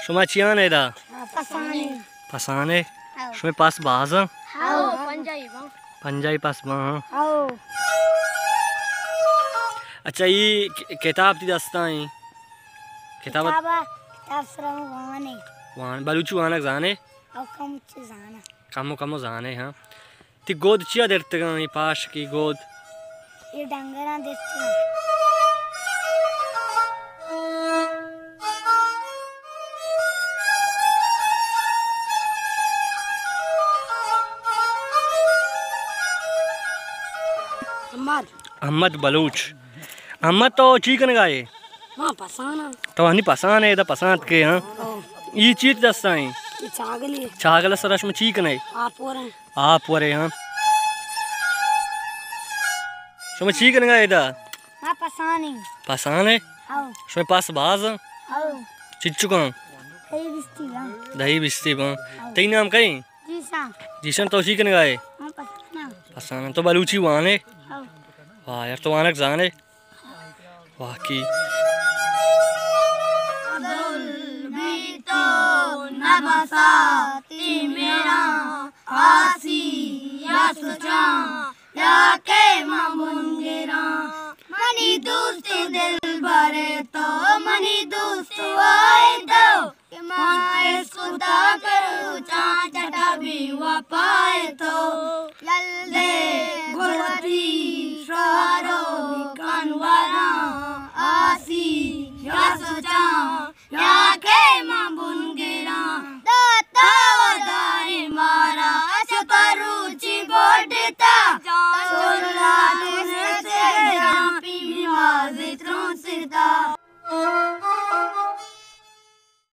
Shuma chiane da. Pasane. Pasane. Shuma pas baza. Panjai bang. Panjai pas bang. आओ अच्छा ये किताब थी दस्ता है किताब तफसरा वाने वान बलूची वानक जाने और कम चे जाना कमो जाने हाँ ती गोद चिया देते गए पाश की गोद ये डंगरा देते अहमद बलूच अहमद तो चिकन गाए हाँ पसाना तो हनी पसान है इधर पसात के हाँ ये चीज दस्ता है ये चागली चागल सरस में चिकन है आप वरे हाँ शो चिकन गाए इधर हाँ पसानी पसान है आओ शो पास बाज आओ चिच्चुका दही बिस्ती बा तेरी नाम कहीं जीसन तो चिकन गाए हाँ पसाना पसान तो बलूची वाने आओ वाह यार तो वानक जाने वाह की नबसाती मेरा आसी या सुचा या के मामुंगेरा मनी दोस्ते